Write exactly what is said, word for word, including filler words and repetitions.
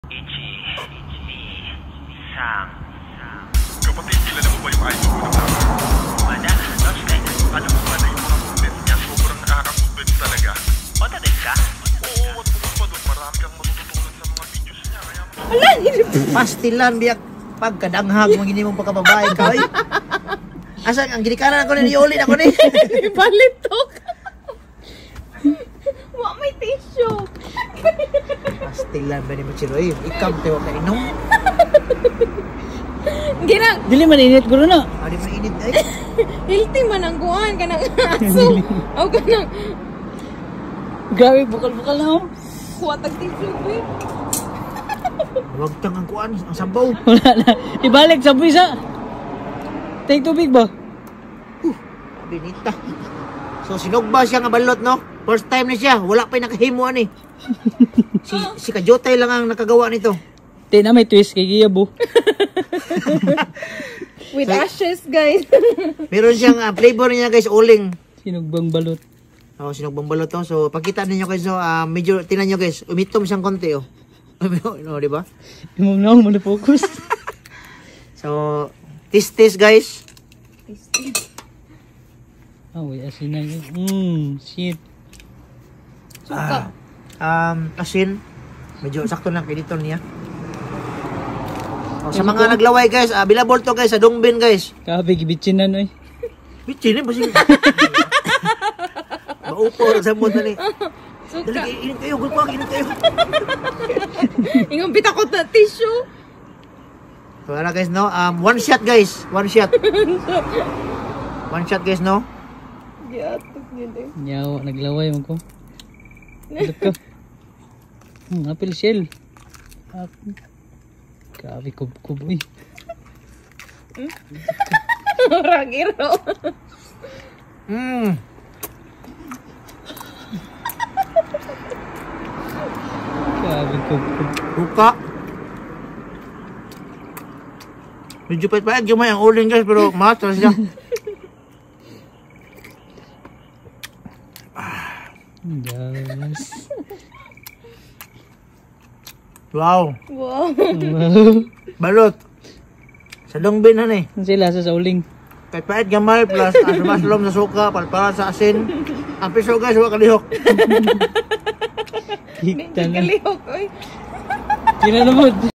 Ichi, Ichi, Sang, Sang. Kapatid, kilala mo ba yung idol ko na vlogger? Mana, Lost Guy. Alam mo ba na yung mga movement niya sobrang nakaka-movement talaga? Oto din ka? Oo, wag mo pa doon. Marami kang matututunan sa mga videos niya. Kaya Wala, pastilan biyak pagkadanghag mo gini mong pagkababae ka oy. Asa ang ginikanan ako ni Oli ako ni. Balitok. Wa may tissue. Pastilan ba ni mo chiro eh. Ikam tayo ka inom. Ginang Dili man init guro na. Ari man init ay. healthy man ang kuan kanang aso. O kanang Grabe bukal-bukal na oh. kuha tag tissue eh. Wag tang ang kuan ang sabaw. Wala na. Ibalik sa buwisa. Take tubig ba? Binita. So sinugba siya nga balot no. First time ni siya, wala pa nakahimuan eh. Si si Kajotay lang ang nakagawa nito. Di na may twist kay Giyabo. With So- ashes, guys. Meron siyang ah, flavor niya guys, uling. Sinugbang balot. Oh, sinugbang balot to. So pakita ninyo guys, so ah, medyo tingnan niyo guys, umitom siyang konti oh. No, di ba? Imong naong mo focus. So tis-tis guys. Ah, wait, asin na yun. Mmm, shit. Suka. Um, asin. Medyo sakto lang kay dito niya. Oh, sa mga naglaway guys, ah, bilabol to guys, sa Dongbin guys. Kabe, gibitsin na no eh. Bitsin eh, basing. Maupo sa mo tani. Suka. Dali, init kayo, gulpang, init kayo. Ingon bitakot na tissue. So, ano guys, no? Um, one shot guys, one shot. One shot guys, no? Giatok yun eh. Nyawa, naglaway mo ko. Ano ka? Hmm, apple shell. Ah, grabe, kub-kub eh. Ragiro. Mmm. Grabe, kub-kub. Buka. Medyo pahit-pahit yung may ang uling guys, pero matas siya. Yes. Wow. Wow. Balot. Sa Dongbin na ni. Ang sila sa sauling. Pahit-pahit gamay plus asam-asam sa suka, palpala sa asin. Ang piso guys, huwag kalihok. Hikta na. Kalihok, oy. Kinalumod.